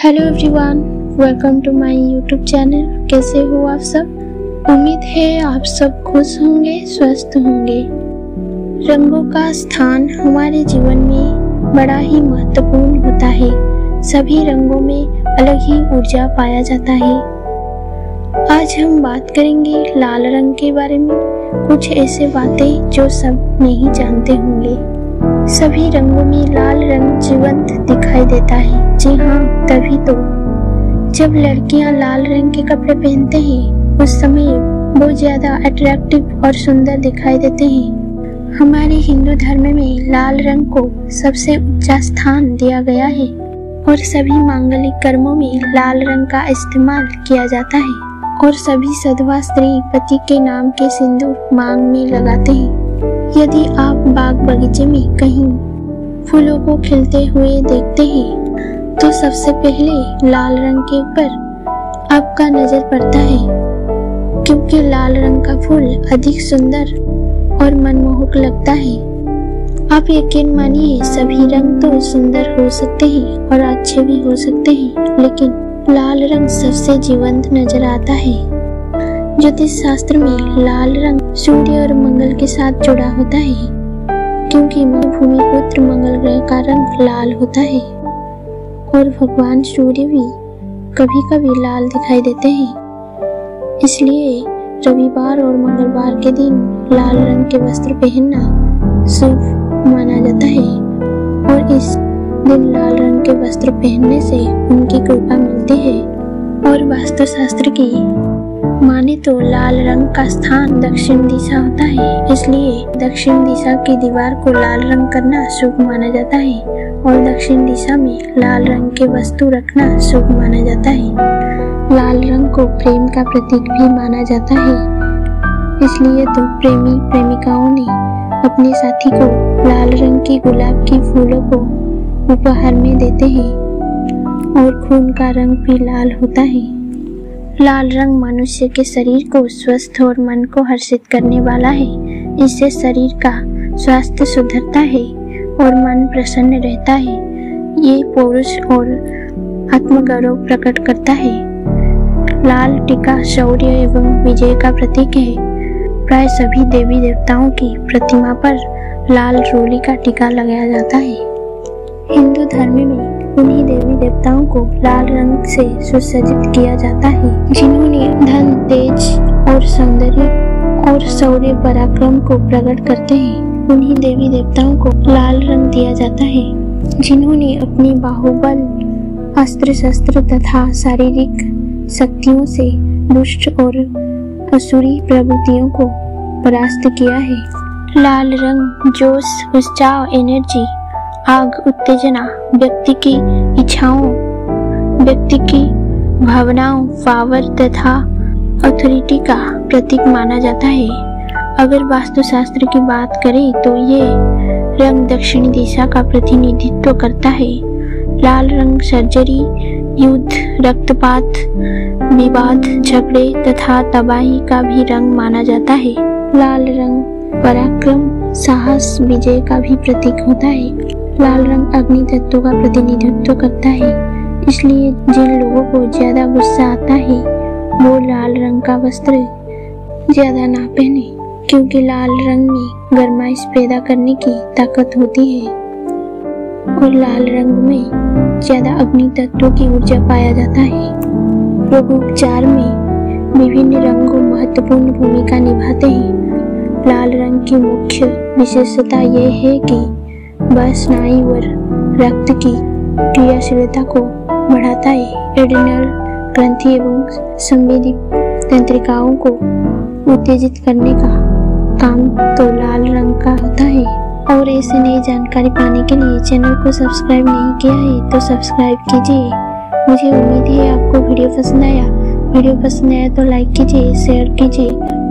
Hello everyone, welcome to my YouTube channel. कैसे हो आप सब? उम्मीद है आप सब खुश होंगे, स्वस्थ होंगे। रंगों का स्थान हमारे जीवन में बड़ा ही महत्वपूर्ण होता है। सभी रंगों में अलग ही ऊर्जा पाया जाता है। आज हम बात करेंगे लाल रंग के बारे में। कुछ ऐसे बातें जो सब नहीं जानते होंगे। सभी रंगों में लाल रंग जीवंत दिखाई देता है। जी हाँ, तभी तो जब लड़कियां लाल रंग के कपड़े पहनते हैं उस समय बहुत ज्यादा अट्रैक्टिव और सुंदर दिखाई देते हैं। हमारे हिंदू धर्म में लाल रंग को सबसे ऊंचा स्थान दिया गया है और सभी मांगलिक कर्मों में लाल रंग का इस्तेमाल किया जाता है और सभी सधवा स्त्री पति के नाम के सिंदूर मांग में लगाते हैं। यदि आप बाग बगीचे में कहीं फूलों को खिलते हुए देखते हैं तो सबसे पहले लाल रंग के ऊपर आपका नजर पड़ता है, क्योंकि लाल रंग का फूल अधिक सुंदर और मनमोहक लगता है। आप यकीन मानिए, सभी रंग तो सुंदर हो सकते हैं और अच्छे भी हो सकते हैं, लेकिन लाल रंग सबसे जीवंत नजर आता है। ज्योतिष शास्त्र में लाल रंग सूर्य और मंगल के साथ जुड़ा होता है, क्योंकि भूमि पुत्र मंगल ग्रह का रंग लाल होता है और भगवान सूर्य भी कभी कभी लाल दिखाई देते हैं। इसलिए रविवार और मंगलवार के दिन लाल रंग के वस्त्र पहनना शुभ माना जाता है और इस दिन लाल रंग के वस्त्र पहनने से उनकी कृपा मिलती है। और वास्तुशास्त्र की माने तो लाल रंग का स्थान दक्षिण दिशा होता है, इसलिए दक्षिण दिशा की दीवार को लाल रंग करना शुभ माना जाता है और दक्षिण दिशा में लाल रंग के वस्तु रखना शुभ माना जाता है। लाल रंग को प्रेम का प्रतीक भी माना जाता है, इसलिए तो प्रेमी प्रेमिकाओं ने अपने साथी को लाल रंग की गुलाब की फूलों को उपहार में देते हैं और खून का रंग भी लाल होता है। लाल रंग मनुष्य के शरीर को स्वस्थ और मन को हर्षित करने वाला है। इससे शरीर का स्वास्थ्य सुधरता है और मन प्रसन्न रहता है। ये पौरुष और आत्मगौरव प्रकट करता है। लाल टीका शौर्य एवं विजय का प्रतीक है। प्राय सभी देवी देवताओं की प्रतिमा पर लाल रोली का टीका लगाया जाता है। हिंदू धर्म में उन्हीं देवी देवताओं को लाल रंग से सुसज्जित किया जाता है, जिन्होंने धन, तेज और सौंदर्य और शौर्य पराक्रम को प्रकट करते हैं। उन्हीं देवी देवताओं को लाल रंग दिया जाता है, जिन्होंने अपनी बाहुबल, अस्त्र शस्त्र तथा शारीरिक शक्तियों से दुष्ट और असुरी प्रवृत्तियों को परास्त किया है। लाल रंग जोश, उत्साह, एनर्जी, आग, उत्तेजना, व्यक्ति की इच्छाओं, व्यक्ति की भावनाओं, पावर तथा अथॉरिटी का प्रतीक माना जाता है। अगर वास्तुशास्त्र की बात करें तो ये रंग दक्षिणी दिशा का प्रतिनिधित्व करता है। लाल रंग सर्जरी, युद्ध, रक्तपात, विवाद, झगड़े तथा तबाही का भी रंग माना जाता है। लाल रंग पराक्रम, साहस, विजय का भी प्रतीक होता है। लाल रंग अग्नि तत्व का प्रतिनिधित्व करता है, इसलिए जिन लोगों को ज्यादा गुस्सा आता है वो लाल रंग का वस्त्र ज्यादा ना पहने, क्योंकि लाल रंग में गर्माइश पैदा करने की ताकत होती है और लाल रंग में ज्यादा अग्नि तत्व की ऊर्जा पाया जाता है। रोगोपचार में विभिन्न रंगों महत्वपूर्ण भूमिका निभाते हैं। लाल रंग की मुख्य विशेषता यह है कि वह स्नायु और रक्त की क्रियाशीलता को बढ़ाता है। एड्रिनल ग्रंथि एवं संवेदी तंत्रिकाओं को उत्तेजित करने का काम तो लाल रंग का होता है। और ऐसे नई जानकारी पाने के लिए चैनल को सब्सक्राइब नहीं किया है तो सब्सक्राइब कीजिए। मुझे उम्मीद है आपको वीडियो पसंद आया। वीडियो पसंद आया तो लाइक कीजिए, शेयर कीजिए